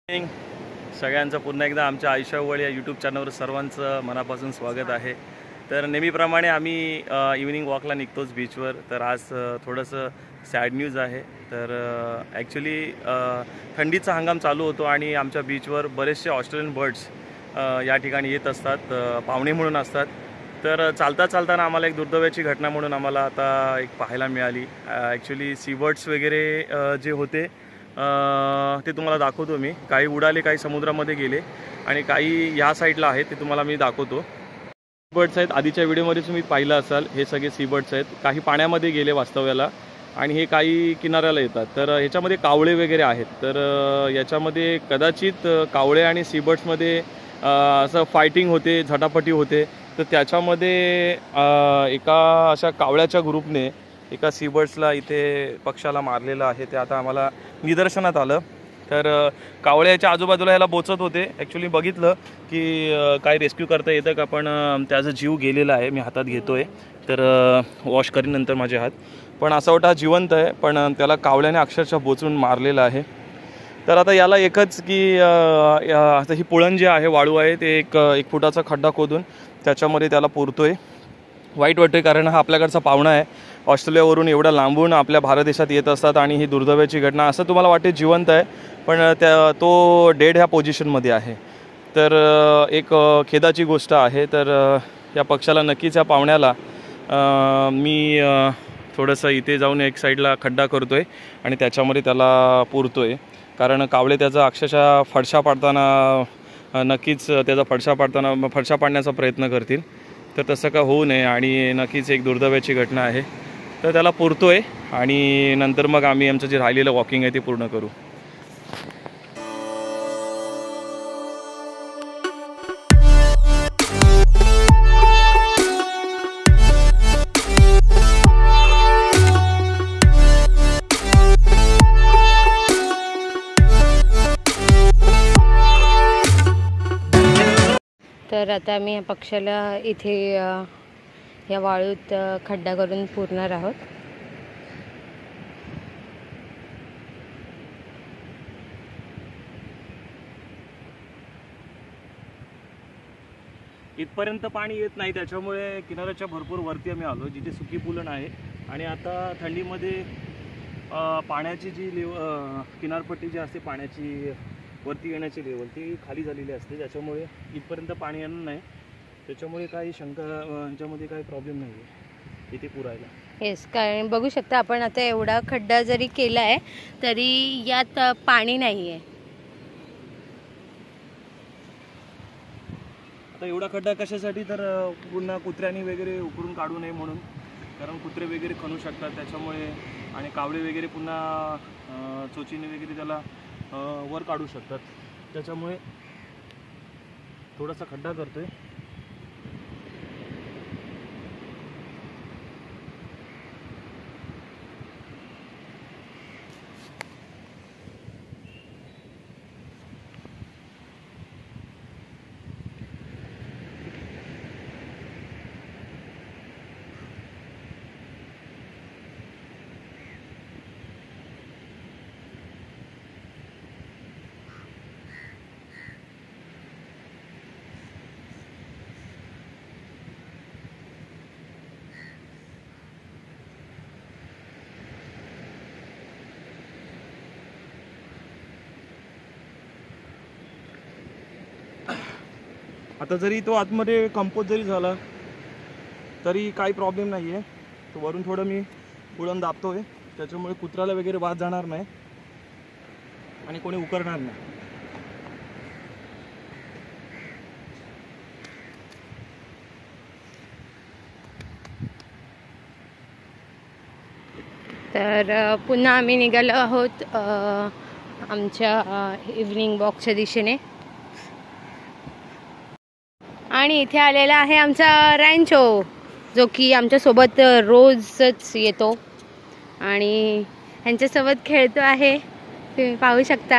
Morning सगळ्यांचं पुन्हा एकदा आमच्या आयुष्यावळ या यूट्यूब चॅनलवर सर्वांचं मनापासून स्वागत आहे। तर नेहमीप्रमाणे आम्ही इव्हिनिंग वॉकला निघतोच बीचवर। तर आज थोडंसं सॅड न्यूज आहे। तर ॲक्च्युली थंडीचा हंगाम चालू होतो आणि आमच्या बीचवर बरेचसे ऑस्ट्रेलियन बर्ड्स या ठिकाणी येत असतात, पाहुणे म्हणून असतात। तर चालताना आम्हाला एक दुर्दैवाची घटना म्हणून आम्हाला आता एक पाहायला मिळाली। ॲक्च्युली सी बर्ड्स वगैरे जे होते ते तुम्हाला दाखवतो मी। काही उडाले, काही समुद्रामध्ये गेले आणि काही ह्या साईडला आहेत, ते तुम्हाला मी दाखवतो। बर्ड्स आहेत, आधीच्या व्हिडिओमध्ये तुम्ही पाहिलं असाल, हे सगळे सी बर्ड्स आहेत। काही पाण्यामध्ये गेले वास्तव्याला आणि हे काही किनाऱ्याला येतात। तर ह्याच्यामध्ये कावळे वगैरे आहेत। तर याच्यामध्ये कदाचित कावळे आणि सी बर्ड्समध्ये असं फायटिंग होते, झटापटी होते। तर त्याच्यामध्ये एका अशा कावळ्याच्या ग्रुपने एका सी बर्ड्सला इथे पक्षाला मारलेलं आहे। ते आता आम्हाला निदर्शनात आलं। तर कावळ्याच्या आजूबाजूला ह्याला बोचत होते। ॲक्च्युली बघितलं की काय रेस्क्यू करता येतं का, पण त्याचा जीव गेलेला आहे। मी हातात घेतोय, तर वॉश करीन नंतर माझे हात। पण असा वाटतं जिवंत आहे, पण त्याला कावळ्याने अक्षरशः बोचून मारलेलं आहे। तर आता याला एकच की आता ही पुळण जी आहे, वाळू आहे, ते एक फुटाचा खड्डा खोदून त्याच्यामध्ये त्याला पुरतोय। वाईट वाटतोय कारण हा आपल्याकडचा पाहुणा आहे। ऑस्ट्रेलियावरून एवढा लांबून आपल्या भारत देशात येत असतात आणि ही दुर्दैवाची घटना, असं तुम्हाला वाटते जिवंत आहे, पण तो डेड ह्या पोझिशनमध्ये आहे। तर एक खेदाची गोष्ट आहे। तर या पक्षाला नक्कीच, या पाहुण्याला मी थोडंसं इथे जाऊन एक साईडला खड्डा करतोय आणि त्याच्यामध्ये त्याला पुरतोय। कारण कावळे त्याचा अक्षरशः फडशा पाडताना नक्कीच त्याचा फडशा पाडण्याचा प्रयत्न करतील। तर तसं का होऊ नये आणि नक्कीच एक दुर्दैवाची घटना आहे। तर त्याला पुरतोय आणि नंतर मग आम्ही आमचं जे राहिलेलं वॉकिंग आहे ते पूर्ण करू। तर आता मी या पक्षाला इथे या वाळूत खड्डा करून पुरणार आहोत। इथपर्यंत पाणी येत नाही, त्याच्यामुळे किनाऱ्याच्या भरपूर वरती आम्ही आलो, जिथे सुकी पुलन आहे। आणि आता थंडीमध्ये पाण्याची जी किनारपट्टी जी असते, पाण्याची वरती येण्याची लेवल ती खाली झालेली असते, त्याच्यामुळे इथपर्यंत पाणी येणार नाही। त्याच्यामुळे काही शंका, ह्याच्यामध्ये काही प्रॉब्लेम नाही आहे इथे पुरायला। येस, कारण बघू शकता आपण आता एवढा खड्डा जरी केला आहे तरी यात पाणी नाही आहे। आता एवढा खड्डा कशासाठी, तर पुन्हा कुत्र्यांनी वगैरे उकरून काढू नये म्हणून, कारण कुत्रे वगैरे खणू शकतात त्याच्यामुळे, आणि कावळे वगैरे पुन्हा चोचीने वगैरे त्याला वर काढू शकतात। त्याच्यामुळे थोडासा खड्डा करतोय। आता जरी तो आतमध्ये कंपोज जरी झाला तरी काही प्रॉब्लेम नाही आहे। तो वरून थोडं मी पुळण दाबतोय, त्याच्यामुळे कुत्र्याला वगैरे वाद जाणार नाही आणि कोणी उकरणार नाही। तर पुन्हा आम्ही निघालो आहोत आमच्या इव्हनिंग वॉकच्या दिशेने। आणि इथे आलेला आहे आमचा रॅन्चो, जो की आमच्यासोबत रोजच येतो आणि ह्यांच्यासोबत खेळतो आहे, तुम्ही पाहू शकता।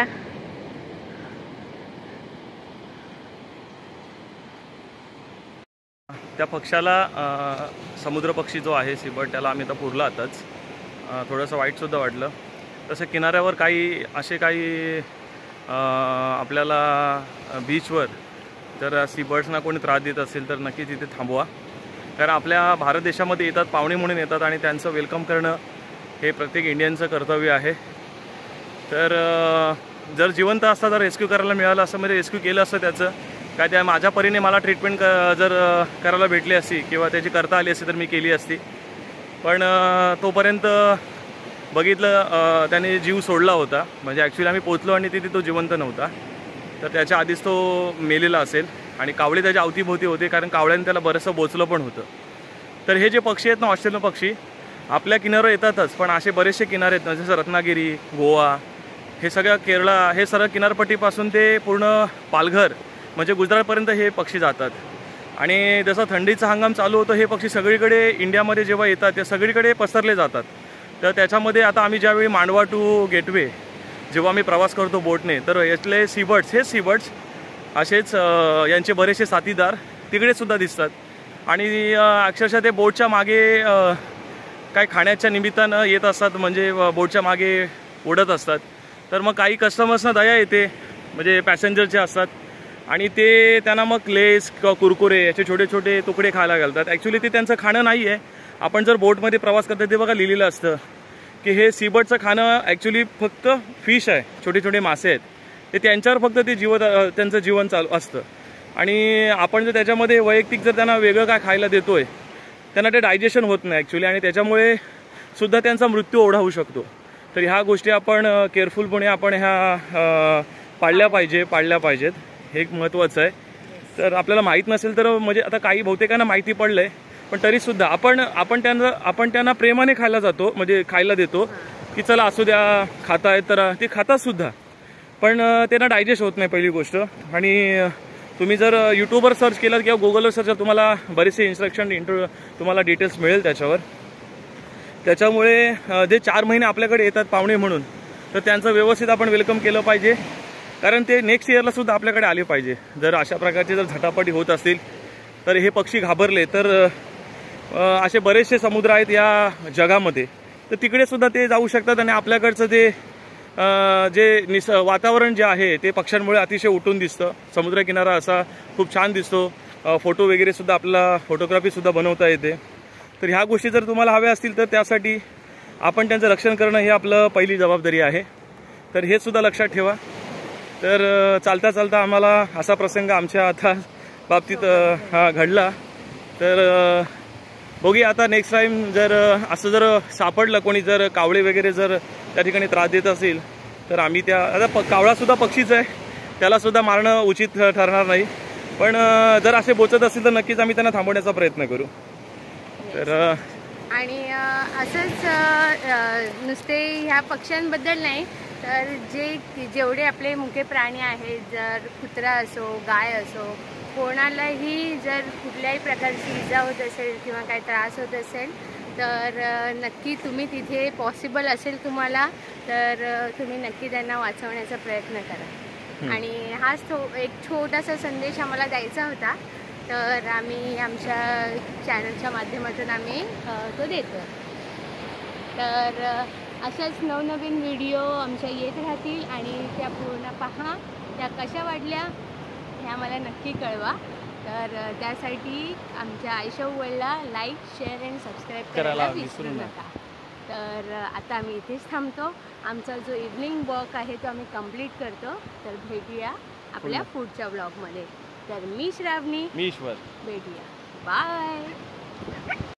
त्या पक्षाला समुद्र पक्षी जो आहे सीबर्ड, त्याला आम्ही आता पुरला आताच। थोडंसं वाईटसुद्धा वाटलं। तसं किनाऱ्यावर काही आपल्याला बीचवर जर सी बर्ड्सना कोणी त्रास देत असेल तर नक्कीच इथे थांबवा. कारण आपल्या भारत देशामध्ये येतात, पाहुणे म्हणून येतात आणि त्यांचं वेलकम करणं हे प्रत्येक इंडियनचं कर्तव्य आहे. तर जर जिवंत असता जर रेस्क्यू करायला मिळालं असं म्हणजे रेस्क्यू केलं असतं त्याचं काय, त्या माझ्या परीने मला ट्रीटमेंट जर करायला भेटली असती किंवा त्याची करता आली असती तर मी केली असती. पण तोपर्यंत बघितलं त्याने जीव सोडला होता. म्हणजे ॲक्च्युली आम्ही पोचलो आणि तिथे तो जिवंत नव्हता, तर त्याच्या आधीच तो मेलेला असेल आणि कावळे त्याच्या अवतीभोवती होते, कारण कावळ्याने त्याला बरंचसं बोचलं पण होतं. तर हे जे पक्षी आहेत ना, ऑस्ट्रेलियन पक्षी आपल्या किनाऱ्यावर येतातच, पण असे बरेचसे किनारे आहेत ना, जसं रत्नागिरी, गोवा, हे सगळं केरळा, हे सगळं किनारपट्टीपासून ते पूर्ण पालघर म्हणजे गुजरातपर्यंत हे पक्षी जातात. आणि जसं थंडीचा हंगाम चालू होतो हे पक्षी सगळीकडे इंडियामध्ये जेव्हा येतात ते सगळीकडे पसरले जातात. तर त्याच्यामध्ये आता आम्ही ज्यावेळी मांडवा टू गेटवे जेव्हा आम्ही प्रवास करतो बोटने, तर यातले सीबर्ड्स, हे सीबर्ड्स असेच यांचे बरेचसे साथीदार तिकडेसुद्धा दिसतात. आणि अक्षरशः ते बोटच्या मागे काय खाण्याच्या निमित्तानं येत असतात, म्हणजे बोटच्या मागे उडत असतात. तर मग काही कस्टमर्सना दया येते, म्हणजे पॅसेंजरचे असतात, आणि ते त्यांना मग लेस किंवा कुरकुरे याचे छोटे छोटे तुकडे खायला घालतात. ॲक्च्युली ते त्यांचं खाणं नाही आहे. आपण जर बोटमध्ये प्रवास करतो ते बघा लिहिलेलं असतं की हे सीबर्डचं खाणं ॲक्च्युली फक्त फिश आहे, छोटे छोटे मासे आहेत, ते त्यांच्यावर फक्त ते त्यांचं जीवन चालू असतं. आणि आपण जर त्याच्यामध्ये वैयक्तिक जर त्यांना वेगळं काय खायला देतोय, त्यांना ते डायजेशन होत नाही ॲक्च्युली, आणि त्याच्यामुळे सुद्धा त्यांचा मृत्यू ओढावू शकतो. तर ह्या गोष्टी आपण केअरफुलपणे आपण ह्या पाळल्या पाहिजेत, हे एक महत्त्वाचं आहे. तर आपल्याला माहीत नसेल तर म्हणजे आता काही बहुतेकांना माहिती पडलं आहे, पण तरीसुद्धा आपण त्यांना प्रेमाने खायला देतो की चला असू द्या, खातायत तर ते खातातसुद्धा, पण त्यांना डायजेस्ट होत नाही पहिली गोष्ट. आणि तुम्ही जर यूट्यूबवर सर्च केलं किंवा गुगलवर सर्च केलं, तुम्हाला बरेचसे इन्स्ट्रक्शन तुम्हाला डिटेल्स मिळेल त्याच्यावर. त्याच्यामुळे जे 4 महिने आपल्याकडे येतात पाहुणे म्हणून, तर त्यांचं व्यवस्थित आपण वेलकम केलं पाहिजे, कारण ते नेक्स्ट इयरला सुद्धा आपल्याकडे आले पाहिजे. जर अशा प्रकारचे जर झटापटी होत असतील तर हे पक्षी घाबरले तर असे बरेचसे समुद्र आहेत या जगामध्ये, तर तिकडे सुद्धा ते जाऊ शकतात. आणि आपल्याकडचं ते जे वातावरण जे आहे ते पक्ष्यांमुळे अतिशय उठून दिसतं. समुद्रकिनारा असा खूप छान दिसतो, फोटो वगैरे सुद्धा आपल्याला फोटोग्राफीसुद्धा बनवता येते. तर ह्या गोष्टी जर तुम्हाला हव्या असतील तर त्यासाठी आपण त्यांचं रक्षण करणं हे आपलं पहिली जबाबदारी आहे. तर हे सुद्धा लक्षात ठेवा. तर चालता चालता आम्हाला असा प्रसंग आमच्या आता बाबतीत घडला. तर बघूया आता नेक्स्ट टाईम जर असं जर सापडलं कोणी, जर कावळे वगैरे जर त्या ठिकाणी त्रास देत असेल तर आम्ही त्या, आता कावळासुद्धा पक्षीच आहे, त्यालासुद्धा मारणं उचित ठरणार नाही, पण जर असे बोचत असतील तर नक्कीच आम्ही त्यांना थांबवण्याचा प्रयत्न करू. तर आणि असंच नुसते ह्या पक्ष्यांबद्दल नाही, तर जेवढे आपले मुके प्राणी आहेत, जर कुत्रा असो, गाय असो, कोणालाही जर कुठल्याही प्रकारची इजा होत असेल किंवा काही त्रास होत असेल तर नक्की तुम्ही तिथे पॉसिबल असेल तुम्हाला तर तुम्ही नक्की त्यांना वाचवण्याचा प्रयत्न करा. आणि हाच एक छोटासा संदेश आम्हाला द्यायचा होता, तर आम्ही आमच्या चॅनलच्या माध्यमातून आम्ही तो देतो. तर अशाच नवनवीन व्हिडिओ आमच्या येत राहतील आणि त्या पूर्ण पहा, त्या कशा वाटल्या हे आम्हाला नक्की कळवा. तर त्यासाठी आमच्या आयशा वर्ल्डला लाईक, शेअर आणि सबस्क्राईब करायला विसरू नका. तर आता आम्ही इथेच थांबतो. आमचा जो इव्हनिंग वॉक आहे तो आम्ही कंप्लीट करतो. तर भेटूया आपल्या पुढच्या ब्लॉगमध्ये. तर मी श्रावणी, मी ईश्वर, भेटूया. बाय.